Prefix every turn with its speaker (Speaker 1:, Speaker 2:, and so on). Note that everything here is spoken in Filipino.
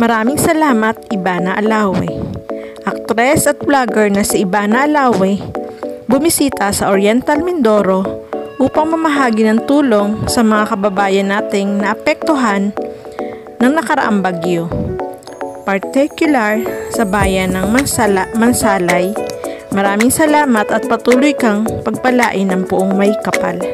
Speaker 1: Maraming salamat, Ivana Alawe. Aktres at vlogger na si Ivana Alawe bumisita sa Oriental Mindoro upang mamahagi ng tulong sa mga kababayan nating naapektuhan ng nakaraang bagyo, particular sa bayan ng Mansalay. Maraming salamat at patuloy kang pagpalain ng Puong May Kapal.